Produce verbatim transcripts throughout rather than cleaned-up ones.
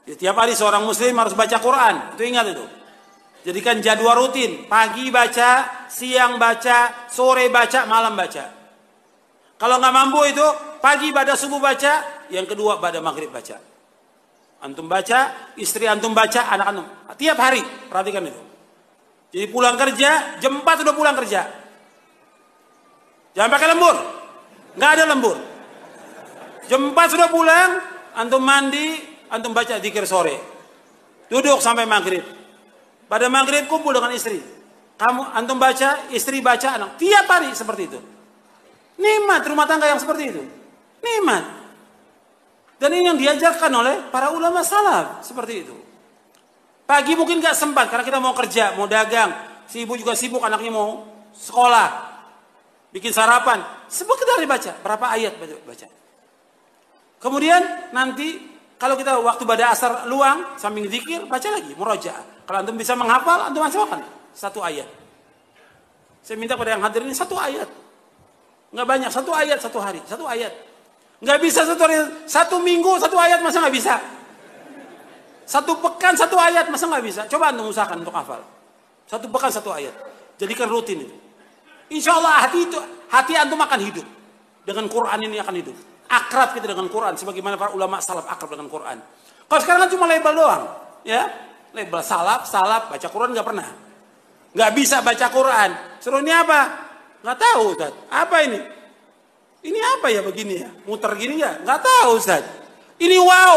Ya, tiap hari seorang muslim harus baca Quran. Itu ingat itu. Jadikan jadwal rutin. Pagi baca, siang baca, sore baca, malam baca. Kalau nggak mampu itu, pagi pada subuh baca, yang kedua pada maghrib baca. Antum baca, istri antum baca, anak antum. Tiap hari, perhatikan itu. Jadi pulang kerja, jam empat udah pulang kerja. Jangan pakai lembur. Nggak ada lembur. Jam empat sudah pulang, antum mandi, antum baca zikir sore. Duduk sampai maghrib. Pada maghrib kumpul dengan istri. Kamu antum baca, istri baca, anak. Tiap hari seperti itu. Nikmat rumah tangga yang seperti itu. Nikmat. Dan ini yang diajarkan oleh para ulama salaf. Seperti itu. Pagi mungkin gak sempat karena kita mau kerja, mau dagang. Si ibu juga sibuk, anaknya mau sekolah. Bikin sarapan. Sebentar dibaca. Berapa ayat baca. Kemudian nanti kalau kita waktu pada asar luang, sambil zikir, baca lagi, murojaah. Kalau antum bisa menghafal, antum bacakan satu ayat. Saya minta pada yang hadir ini satu ayat. Nggak banyak, satu ayat satu hari, satu ayat. Nggak bisa satu hari, satu minggu satu ayat masa nggak bisa. Satu pekan satu ayat masa nggak bisa. Coba antum usahakan untuk hafal. Satu pekan satu ayat. Jadikan rutin itu. Insya Allah hati itu, hati antum akan hidup. Dengan Quran ini akan hidup. Akrab kita dengan Quran, sebagaimana para ulama salaf akrab dengan Quran. Kalau sekarang kan cuma label doang, ya, label salaf, salaf, baca Quran nggak pernah, nggak bisa baca Quran. Suruh ini apa? Nggak tahu, Ustaz. Apa ini? Ini apa ya begini ya? Muter gini ya? Nggak tahu, Ustaz. Ini wow.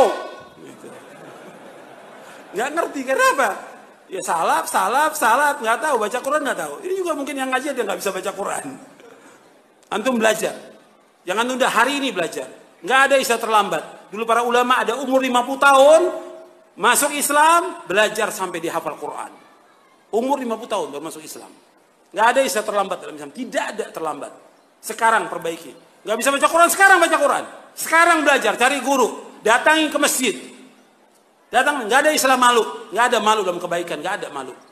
Nggak ngerti kenapa? Ya salaf, salaf, salaf, nggak tahu baca Quran nggak tahu. Ini juga mungkin yang ngaji dia nggak bisa baca Quran. Antum belajar. Jangan tunda hari ini belajar. Nggak ada istilah terlambat. Dulu para ulama ada umur lima puluh tahun masuk Islam, belajar sampai dihafal Quran. Umur lima puluh tahun baru masuk Islam. Nggak ada istilah terlambat dalam Islam. Tidak ada terlambat. Sekarang perbaiki. Nggak bisa baca Quran, sekarang baca Quran. Sekarang belajar, cari guru. Datangi ke masjid. Datang, nggak ada istilah malu. Nggak ada malu dalam kebaikan, nggak ada malu.